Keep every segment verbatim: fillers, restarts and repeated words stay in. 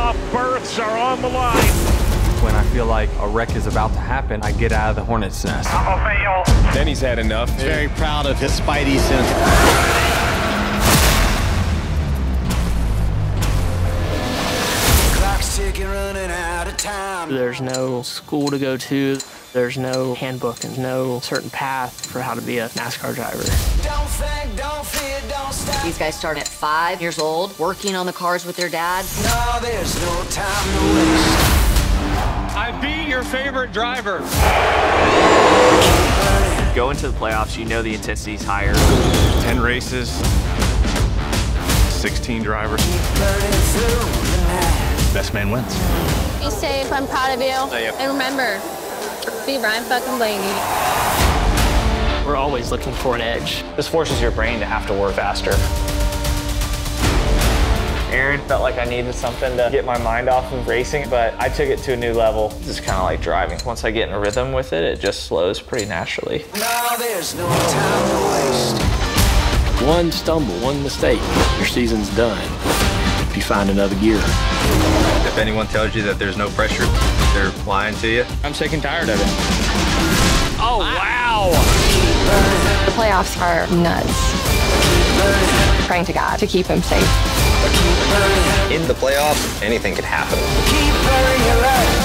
playoff berths are on the line. When I feel like a wreck is about to happen, I get out of the hornet's nest. Then he's had enough. He's very proud of his Spidey sense. Clock's ticking, running out of time. There's no school to go to. There's no handbook and no certain path for how to be a NASCAR driver. Don't think, don't fear, don't stop. These guys start at five years old, working on the cars with their dad. No, there's no time to waste. I'd be your favorite driver. Go into the playoffs, you know the intensity's higher. ten races, sixteen drivers. Best man wins. Be safe, I'm proud of you. And remember, be Ryan fucking Blaney. We're always looking for an edge. This forces your brain to have to work faster. Aaron felt like I needed something to get my mind off of racing, but I took it to a new level. It's kind of like driving. Once I get in a rhythm with it, it just slows pretty naturally. No, there's no time to waste. One stumble, one mistake, your season's done. If you find another gear. If anyone tells you that there's no pressure, they're lying to you. I'm sick and tired of it. Oh, wow. The playoffs are nuts. Praying to God to keep him safe. In the playoffs, anything could happen. Keep burning your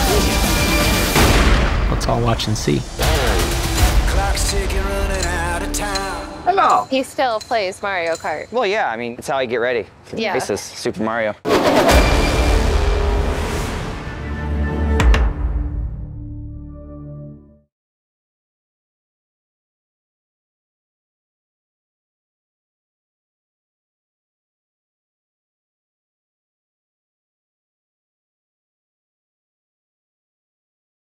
life. Let's all watch and see. Clock's ticking, running out of time. Hello. He still plays Mario Kart. Well, yeah, I mean, it's how I get ready for the Yeah. races, Super Mario.